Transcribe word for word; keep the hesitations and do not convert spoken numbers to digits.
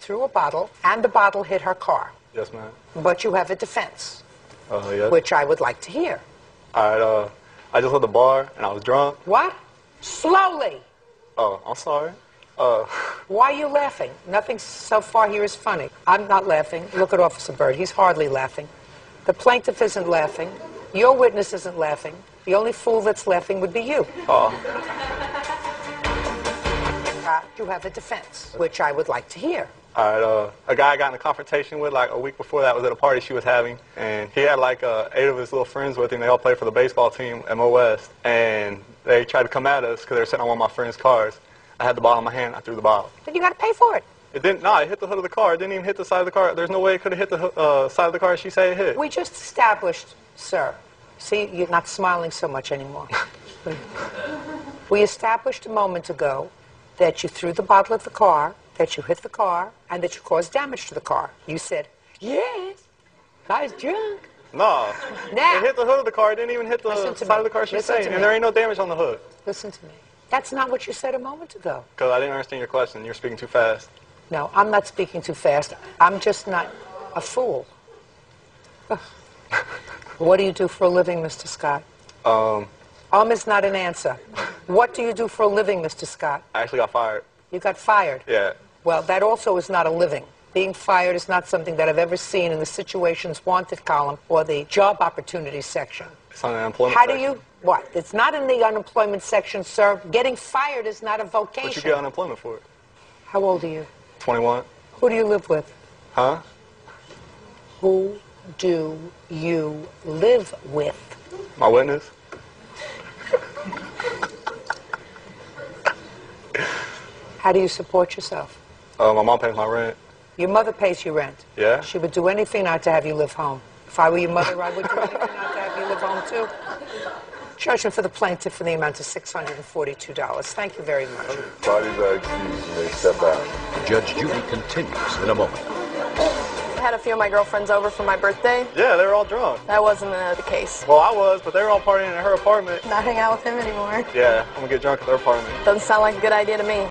threw a bottle, and the bottle hit her car. Yes, ma'am. But you have a defense, Uh, yes. which I would like to hear. All right, uh, I just left the bar, and I was drunk. What? Slowly. Oh, I'm sorry. Uh, Why are you laughing? Nothing so far here is funny. I'm not laughing. Look at Officer Byrd. He's hardly laughing. The plaintiff isn't laughing. Your witness isn't laughing. The only fool that's laughing would be you. oh, Uh, you have a defense, which I would like to hear. all right, uh, a guy I got in a confrontation with like a week before that was at a party she was having, and he had like uh, eight of his little friends with him. They all played for the baseball team, M O West, and they tried to come at us because they were sitting on one of my friend's cars. I had the bottle in my hand. I threw the bottle. Then you got to pay for it. It didn't. No, it hit the hood of the car. It didn't even hit the side of the car. There's no way it could have hit the hoo- uh, side of the car she said it hit. We just established, sir. See, you're not smiling so much anymore. We established a moment ago that you threw the bottle at the car, that you hit the car, and that you caused damage to the car. You said, yes, guy's drunk. No. Now. It hit the hood of the car. It didn't even hit the Listen to side me. of the car she's Listen saying. to And me. there ain't no damage on the hood. Listen to me. That's not what you said a moment ago. Because I didn't understand your question. You're speaking too fast. No, I'm not speaking too fast. I'm just not a fool. Ugh. What do you do for a living, Mister Scott? Um, Um is not an answer. What do you do for a living, Mister Scott? I actually got fired. You got fired. Yeah. Well, that also is not a living. Being fired is not something that I've ever seen in the situations wanted column or the job opportunities section. It's on the unemployment How do section. you, what? It's not in the unemployment section, sir. Getting fired is not a vocation. But you get unemployment for it. How old are you? twenty-one. Who do you live with? Huh? Who do you live with? My witness? How do you support yourself? Uh, my mom pays my rent. Your mother pays you rent. Yeah? She would do anything not to have you live home. If I were your mother, I would do anything not to have you live home, too. Judgment for the plaintiff for the amount of six hundred forty-two dollars. Thank you very much. Parties are excused and they step out. Judge Judy continues in a moment. I had a few of my girlfriends over for my birthday. Yeah, they were all drunk. That wasn't uh, the case. Well, I was, but they were all partying at her apartment. Not hang out with him anymore. Yeah, I'm going to get drunk at their apartment. Doesn't sound like a good idea to me.